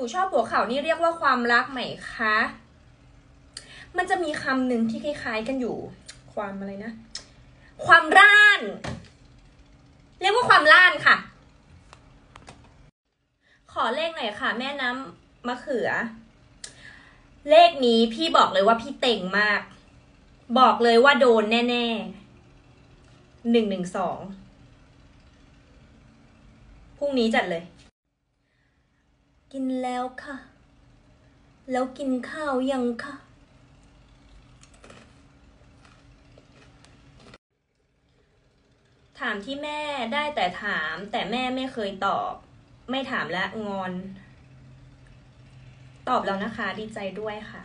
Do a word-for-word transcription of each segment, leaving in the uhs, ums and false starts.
นูชอบหัวเข่านี่เรียกว่าความรักไหมคะมันจะมีคำหนึ่งที่คล้ายๆกันอยู่ความอะไรนะความร่านเรียกว่าความร่านค่ะขอเลขหน่อยค่ะแม่น้ำมะเขือเลขนี้พี่บอกเลยว่าพี่เต่งมากบอกเลยว่าโดนแน่ๆหนึ่งหนึ่งสองพรุ่งนี้จัดเลยกินแล้วค่ะแล้วกินข้าวยังค่ะถามที่แม่ได้แต่ถามแต่แม่ไม่เคยตอบไม่ถามและงอนตอบแล้วนะคะดีใจด้วยค่ะ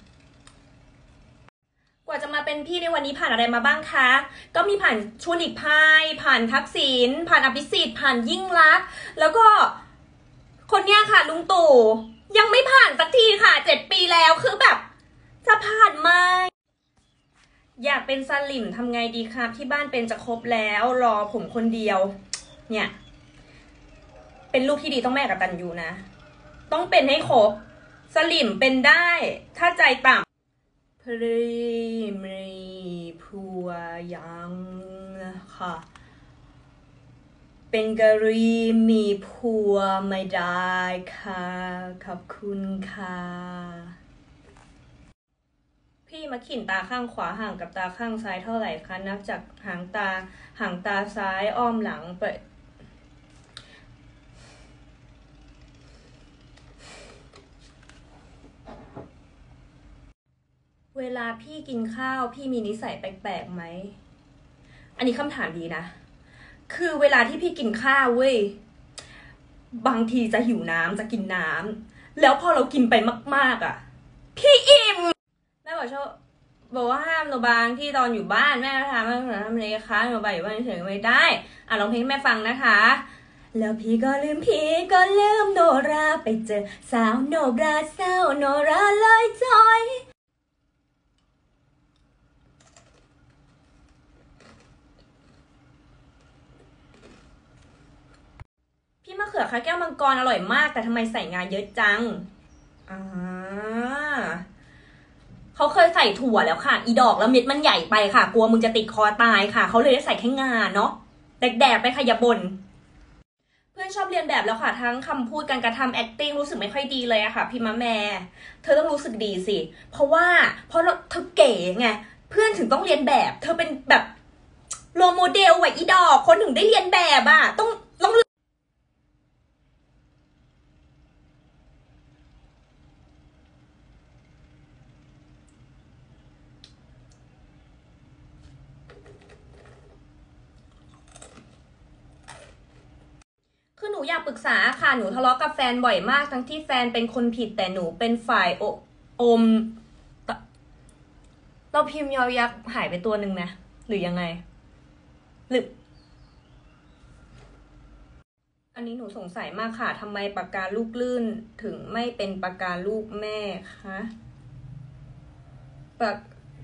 กว่าจะมาเป็นพี่ในวันนี้ผ่านอะไรมาบ้างคะก็มีผ่านชวนหลีกภัยผ่านทักษิณผ่านอภิสิทธิ์ผ่านยิ่งลักษณ์แล้วก็คนเนี้ยค่ะลุงตู่ยังไม่ผ่านสักทีค่ะเจ็ดปีแล้วคือแบบจะผ่านไหมอยากเป็นสลิมทำไงดีครับที่บ้านเป็นจะครบแล้วรอผมคนเดียวเนี่ยเป็นลูกที่ดีต้องแม่กตัญญูนะต้องเป็นให้ครบสลิมเป็นได้ถ้าใจต่ำพรีมรีพัวยังค่ะเป็นกะรีมีผัวไม่ได้ค่ะขอบคุณค่ะพี่มาขินตาข้างขวาห่างกับตาข้างซ้ายเท่าไหร่คะนับจากหางตาหางตาซ้ายอ้อมหลังไปเวลาพี่กินข้าวพี่มีนิสัยแปลกๆไหมอันนี้คำถามดีนะคือเวลาที่พี่กินข้าวเว้ยบางทีจะหิวน้ำจะกินน้ำแล้วพอเรากินไปมากๆอ่ะพี่อิ่มแม่บอกชอบบอกว่าห้ามหนูบางที่ตอนอยู่บ้านแม่ทำให้หนูทำอะไรคะหนูไปอยู่บ้านเฉยๆไม่ได้อ่ะร้องเพลงให้แม่ฟังนะคะแล้วพี่ก็ลืมพี่ก็ลืมโนราไปเจอสาวโนราสาวโนราเลยจอยพี่มะเขือคะแก้วมังกรอร่อยมากแต่ทำไมใส่งาเยอะจังอ่าเขาเคยใส่ถั่วแล้วค่ะอีดอกแล้วเม็ดมันใหญ่ไปค่ะกลัวมึงจะติดคอตายค่ะเขาเลยได้ใส่แค่งาเนาะแดกๆไปค่ะอย่าบ่นเพื่อนชอบเรียนแบบแล้วค่ะทั้งคำพูดการกระทำ acting รู้สึกไม่ค่อยดีเลยอะค่ะพี่มะแม่เธอต้องรู้สึกดีสิเพราะว่าเพราะเธอเก๋ไงเพื่อนถึงต้องเรียนแบบเธอเป็นแบบโรโมเดลไว้อีดอกคนถึงได้เรียนแบบอะต้องต้องคือหนูอยากปรึกษาค่ะหนูทะเลาะกับแฟนบ่อยมากทั้งที่แฟนเป็นคนผิดแต่หนูเป็นฝ่ายโออมเราพิมพ์ยอยักษ์หายไปตัวหนึ่งนะหรือยังไงหรืออันนี้หนูสงสัยมากค่ะทำไมปากกาลูกลื่นถึงไม่เป็นปากกาลูกแม่คะปาก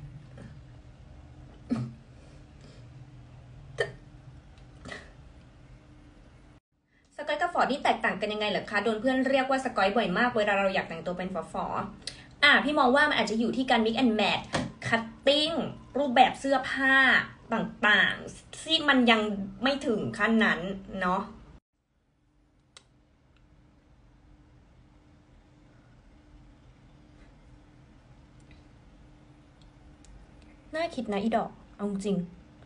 สกอยกับฟอร์ดนี่แตกต่างกันยังไงเหรอคะโดนเพื่อนเรียกว่าสกอยบ่อยมากเวลาเราอยากแต่งตัวเป็นฟอฟออ่ะพี่มองว่ามันอาจจะอยู่ที่การ mix and match คัตติ้งรูปแบบเสื้อผ้าต่างๆที่มันยังไม่ถึงขั้นนั้นเนาะน่าคิดนะอีดอกเอาจริง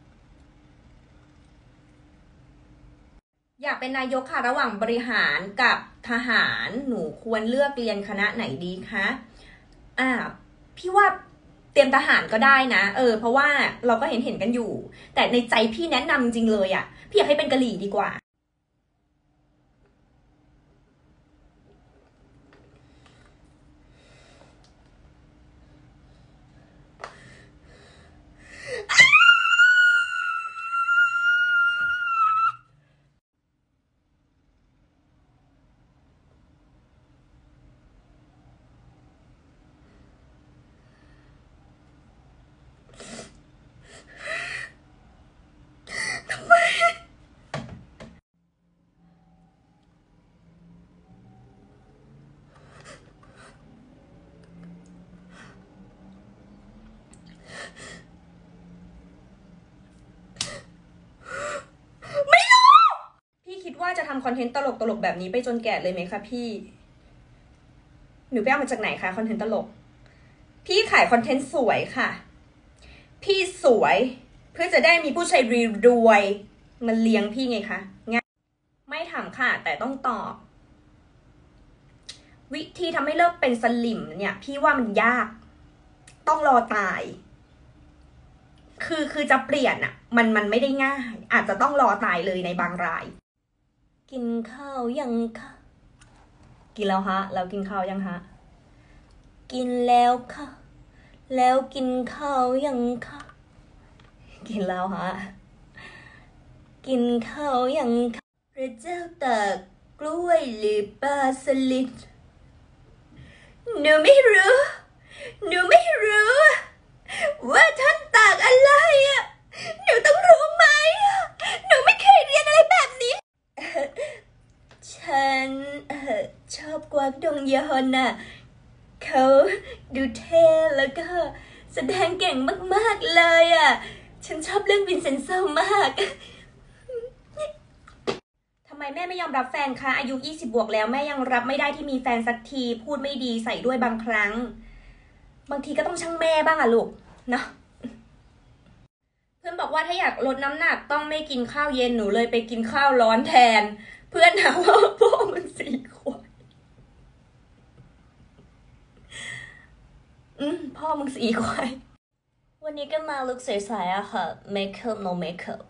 อยากเป็นนายกค่ะระหว่างบริหารกับทหารหนูควรเลือกเรียนคณะไหนดีคะอ่าพี่ว่าเตรียมทหารก็ได้นะเออเพราะว่าเราก็เห็นเห็นกันอยู่แต่ในใจพี่แนะนำจริงเลยอ่ะพี่อยากให้เป็นกะหรี่ดีกว่าำคอนเทนต์ตลกตลกแบบนี้ไปจนแก่เลยไหมคะพี่หนูไปเอามาจากไหนคะคอนเทนต์ตลกพี่ขายคอนเทนต์สวยค่ะพี่สวยเพื่อจะได้มีผู้ชายรวยๆมาเลี้ยงพี่ไงคะง่ายไม่ถามค่ะแต่ต้องตอบวิธีทำให้เลิกเป็นสลิมเนี่ยพี่ว่ามันยากต้องรอตายคือคือจะเปลี่ยนอะมันมันไม่ได้ง่ายอาจจะต้องรอตายเลยในบางรายกินข้าวยังคะกินแล้วฮะแล้วกินข้าวยังฮะกินแล้วค่ะแล้วกินข้าวยังคะกินแล้วฮะกินข้าวยังคะพระเจ้าตากกล้วยหรือปลาสลิดหนูไม่รู้หนูไม่รู้ว่าท่านตากอะไรอ่ะหนูต้องรู้ไหมหนูไม่เคยเรียนอะไรแบบนี้ฉันเออชอบกวางดงยอนน่ะเขาดูเท่แล้วก็แสดงเก่งมากๆเลยอ่ะฉันชอบเรื่องวินเซนโซมากทำไมแม่ไม่ยอมรับแฟนคะอายุยี่สิบบวกแล้วแม่ยังรับไม่ได้ที่มีแฟนสักทีพูดไม่ดีใส่ด้วยบางครั้งบางทีก็ต้องช่างแม่บ้างอะลูกเนาะเพื่อนบอกว่าถ้าอยากลดน้ำหนักต้องไม่กินข้าวเย็นหนูเลยไปกินข้าวร้อนแทนเพื่อนถามว่าพ่อมันสี่ขวบอืมพ่อมึงสี่ขวบวันนี้ก็มาลุคใสๆอะค่ะ makeup no makeup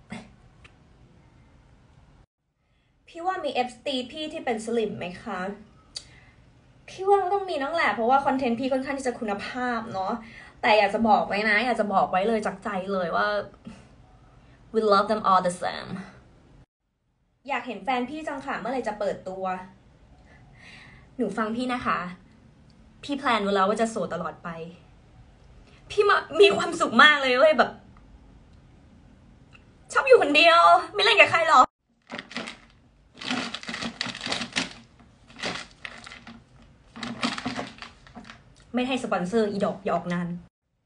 พี่ว่ามีเอฟตีพี่ที่เป็นสลิมไหมคะพี่ว่าต้องมีน้องแหละเพราะว่าคอนเทนต์พี่ค่อนข้างที่จะคุณภาพเนาะแต่อยากจะบอกไว้นะอยากจะบอกไว้เลยจากใจเลยว่า we love them all the same อยากเห็นแฟนพี่จังค่ะเมื่อไหร่จะเปิดตัวหนูฟังพี่นะคะพี่แพลนไว้แล้วว่าจะโสดตลอดไปพี่มีความสุขมากเลยเว้ยแบบชอบอยู่คนเดียวไม่เล่นกับใครหรอกไม่ให้สปอนเซอร์อีดอกยอกนาน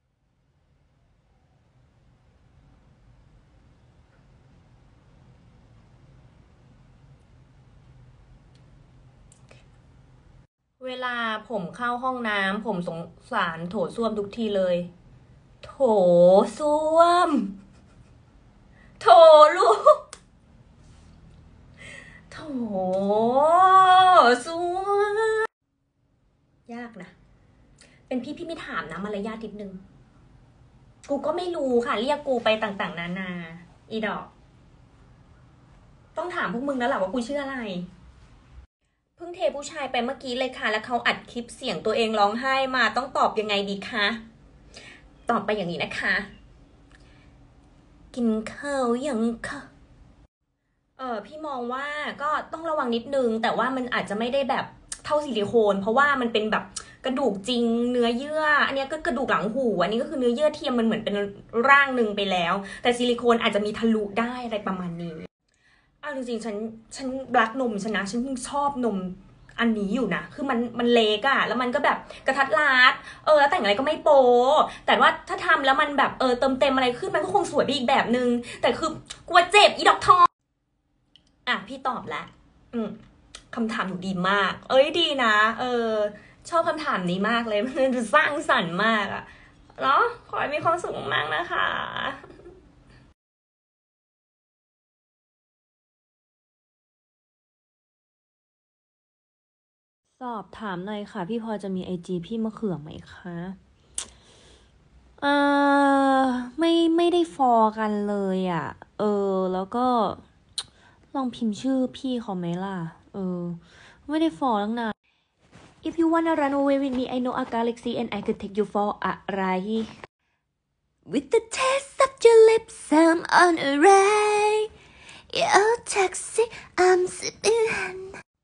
เวลาผมเข้าห้องน้ำผมสงสารโถส้วมทุกทีเลยโถส้วมโถลูกโถส้วมยากนะเป็นพี่พี่ไม่ถามนะมารยาทนิดนึงกูก็ไม่รู้ค่ะเรียกกูไปต่างๆนานาอีดอกต้องถามพวกมึงแล้วแหละว่ากูชื่ออะไรเพิ่งเทผู้ชายไปเมื่อกี้เลยค่ะแล้วเขาอัดคลิปเสียงตัวเองร้องไห้มาต้องตอบยังไงดีคะตอบไปอย่างนี้นะคะกินข้าวยังคะเออพี่มองว่าก็ต้องระวังนิดนึงแต่ว่ามันอาจจะไม่ได้แบบเท่าซิลิโคนเพราะว่ามันเป็นแบบกระดูกจริงเนื้อเยื่ออันนี้ก็กระดูกหลังหูอันนี้ก็คือเนื้อเยื่อเทียมมันเหมือนเป็นร่างหนึ่งไปแล้วแต่ซิลิโคนอาจจะมีทะลุได้อะไรประมาณนี้อ้าวจริงๆฉันฉันรักนมฉันนะฉันชอบนมอันนี้อยู่นะคือมันมันเล็กอะแล้วมันก็แบบกระทัดรัดเออแต่งอะไรก็ไม่โป๊แต่ว่าถ้าทำแล้วมันแบบเออเติมเต็มอะไรขึ้นมันก็คงสวยไปอีกแบบนึงแต่คือกลัวเจ็บอีดอกทองอ่ะพี่ตอบแล้วอืมคำถามหนูดีมากเอ้ยดีนะเออชอบคำถามนี้มากเลยมันสร้างสรรค์มากอะเนาะขอให้มีความสุขมากนะคะสอบถามหน่อยค่ะพี่พอจะมีไอจีพี่มะเขือไหมคะเออไม่ไม่ได้ฟอกันเลยอ่ะเออแล้วก็ลองพิมพ์ชื่อพี่เขาไหมล่ะเออไม่ได้ฟอตั้งนาน If you wanna run away with me I know a galaxy and I could take you for อะไร With the taste of your lips I'm on a ride Your taxi I'm sipping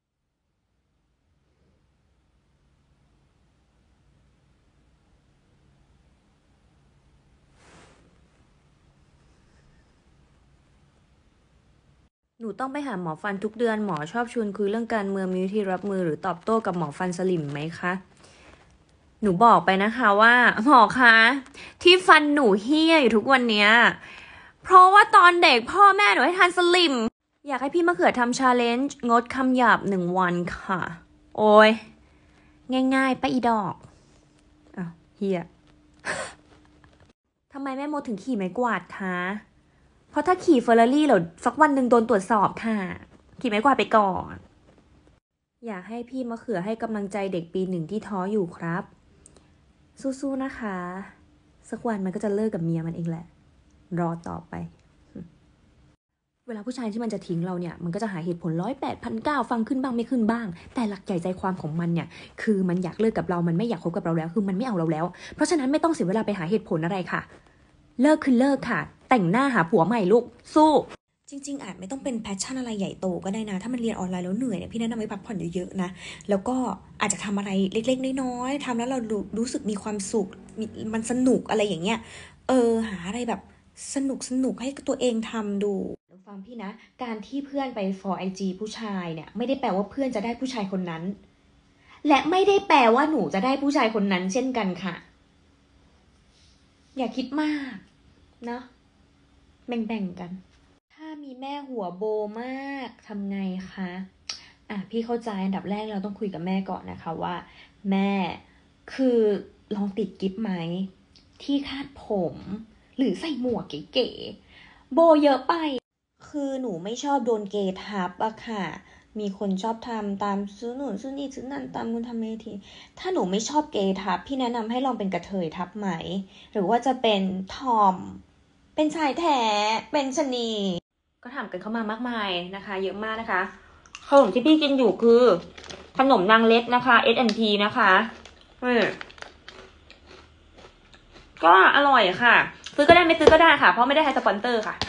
หนูต้องไปหาหมอฟันทุกเดือนหมอชอบชวนคุยเรื่องการเมืองมีวิธีรับมือหรือตอบโต้กับหมอฟันสลิมไหมคะหนูบอกไปนะคะว่าหมอคะที่ฟันหนูเหี้ยอยู่ทุกวันเนี้ยเพราะว่าตอนเด็กพ่อแม่หนูให้ทานสลิมอยากให้พี่มะเขือทำชาเลนจ์งดคำหยาบหนึ่งวันค่ะ โอ้ยง่ายๆปะอีดอกอ้าวเฮีย ทำไมแม่มดถึงขี่ไม้กวาดคะ เพราะถ้าขี่เฟอร์รารี่เดี๋ยวสักวันหนึ่งโดนตรวจสอบค่ะ ขี่ไม้กวาดไปก่อน อยากให้พี่มะเขือให้กำลังใจเด็กปีหนึ่งที่ท้ออยู่ครับ สู้ๆนะคะ สักวันมันก็จะเลิกกับเมียมันเองแหละ รอต่อไป เวลาผู้ชายที่มันจะทิ้งเราเนี่ย มันก็จะหาเหตุผลร้อยแปดพันเก้าฟังขึ้นบ้างไม่ขึ้นบ้าง แต่หลักใหญ่ใจความของมันเนี่ย คือมันอยากเลิกกับเรา มันไม่อยากคบกับเราแล้ว คือมันไม่เอาเราแล้ว เพราะฉะนั้นไม่ต้องเสียเวลาไปหาเหตุผลอะไรค่ะ เลิกคือเลิกค่ะ แต่งหน้าหาผัวใหม่ลูก สู้ จริงๆอาจไม่ต้องเป็นแพชชั่นอะไรใหญ่โตก็ได้นะ ถ้ามันเรียนออนไลน์แล้วเหนื่อยเนี่ยพี่แนะนำให้พักผ่อนเยอะๆนะ แล้วก็อาจจะทำอะไรเล็กๆน้อยๆทำแล้วเรารู้รู้สึกมีความสุขมันสนุกอะไรอย่างเงี้ย เออหาอะไรแบบสนุกสนุกให้ตัวเองทำดูฟังพี่นะ การที่เพื่อนไป for ไอ จี ผู้ชายเนี่ยไม่ได้แปลว่าเพื่อนจะได้ผู้ชายคนนั้น และไม่ได้แปลว่าหนูจะได้ผู้ชายคนนั้นเช่นกันค่ะ อย่าคิดมากนะแบ่งๆกัน ถ้ามีแม่หัวโบมากทำไงคะอ่ะพี่เข้าใจอันดับแรกเราต้องคุยกับแม่ก่อนนะคะว่า แม่คือลองติดกิ๊บไหมที่คาดผม หรือใส่หมวกเก๋ๆโบเยอะไปคือหนูไม่ชอบโดนเกย์ทับอะค่ะ มีคนชอบทำตามซื้อหนุนซื้อนี่ซื้อนั่นตามคุณทำเมทีถ้าหนูไม่ชอบเกย์ทับพี่แนะนำให้ลองเป็นกระเทยทับไหม หรือว่าจะเป็นทอมเป็นชายแท้เป็นชะนีก็ถามกันเข้ามามากมายนะคะ เยอะมากนะคะขนมที่พี่กินอยู่คือขนมนางเล็ดนะคะ เอส แอนด์ พี นะคะอืมก็อร่อยค่ะซื้อก็ได้ไม่ซื้อก็ได้ค่ะเพราะไม่ได้ให้สปอนเซอร์ค่ะ